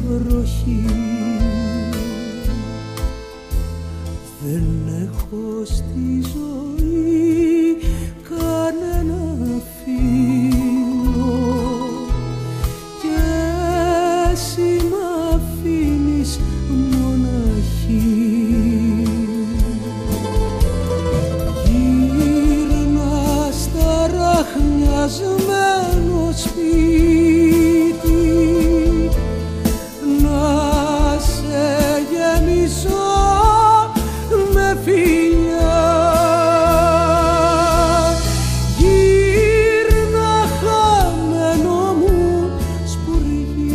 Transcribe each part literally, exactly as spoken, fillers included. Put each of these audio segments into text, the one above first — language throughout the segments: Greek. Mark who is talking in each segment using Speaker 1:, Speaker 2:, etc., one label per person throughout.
Speaker 1: βροχή. Δεν έχω στη ζωή κανένα φίλο και εσύ μ' αφήνεις μοναχή. Γύρνα στα ραχνιασμένο σπίτι να σε γεμίσω με φιλιά. Γύρνα χαμένο μου σπουργίτη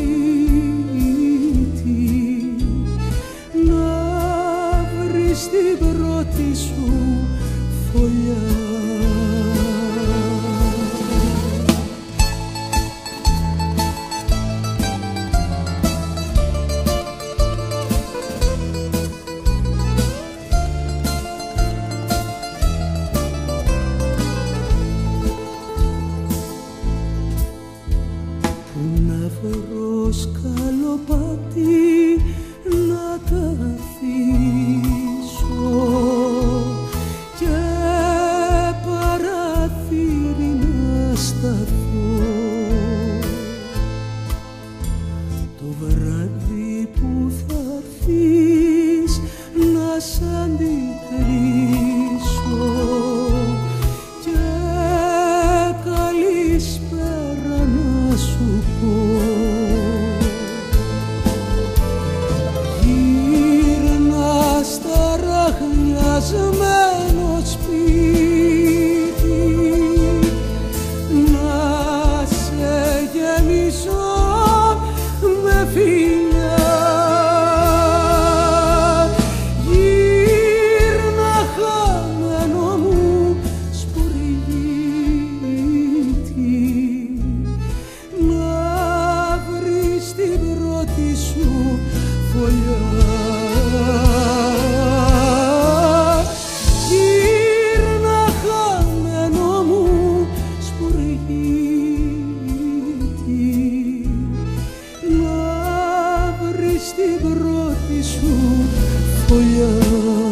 Speaker 1: να βρεις την πρώτη σου φωλιά. Πού να βρω σκαλοπάτι να καθίσω και παραθύρι να σταθώ. Το βράδυ που θα έρθεις να σ' αντικρίσω και καλησπέρα να σου πω. Γύρνα στα ραχνιασμένο σπίτι να σε γεμίσω με φιλιά. Γύρνα χαμένο μου σπουργίτη να βρεις την πρώτη σου φωλιά. Γύρνα χαμένο μου σπουργίτη να βρεις την πρώτη σου φωλιά.